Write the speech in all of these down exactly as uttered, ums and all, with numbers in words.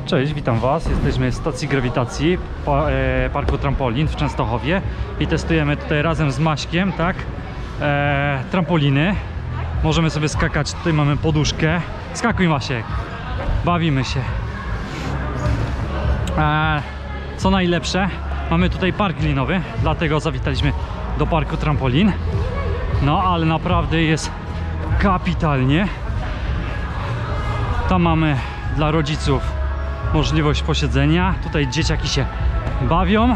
Cześć, witam Was. Jesteśmy w stacji grawitacji pa, e, Parku Trampolin w Częstochowie i testujemy tutaj razem z Maśkiem, tak, e, trampoliny. Możemy sobie skakać, tutaj mamy poduszkę. Skakuj, Masiek, bawimy się. E, co najlepsze, mamy tutaj park linowy, dlatego zawitaliśmy do Parku Trampolin. No, ale naprawdę jest kapitalnie. Tam mamy dla rodziców możliwość posiedzenia. Tutaj dzieciaki się bawią.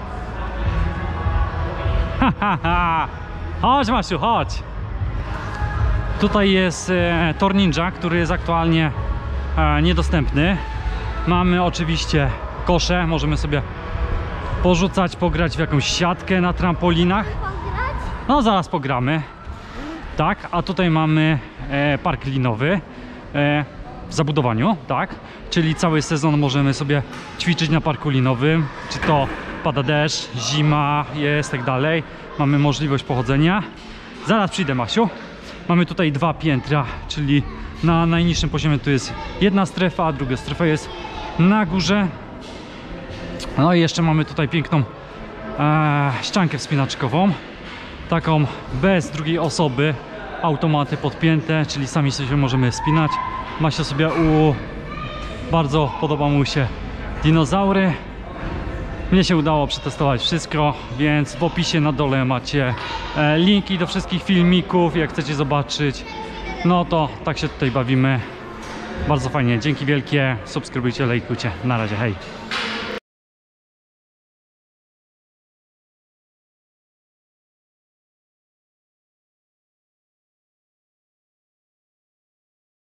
Ha, ha, ha. Chodź, Masiu, chodź. Tutaj jest e, tor ninja, który jest aktualnie e, niedostępny. Mamy oczywiście kosze, możemy sobie porzucać, pograć w jakąś siatkę na trampolinach. No, zaraz pogramy. Tak, a tutaj mamy e, park linowy. E, w zabudowaniu, tak, czyli cały sezon możemy sobie ćwiczyć na parku linowym, czy to pada deszcz, zima jest, tak dalej, mamy możliwość pochodzenia. Zaraz przyjdę, Masiu. Mamy tutaj dwa piętra, czyli na najniższym poziomie tu jest jedna strefa, a druga strefa jest na górze. No i jeszcze mamy tutaj piękną e, ściankę wspinaczkową, taką bez drugiej osoby, automaty podpięte, czyli sami sobie możemy wspinać. Masia sobie u... Bardzo podoba mu się dinozaury. Mnie się udało przetestować wszystko, więc w opisie na dole macie e, linki do wszystkich filmików, jak chcecie zobaczyć. No to tak się tutaj bawimy. Bardzo fajnie, dzięki wielkie, subskrybujcie, lajkujcie. Na razie, hej!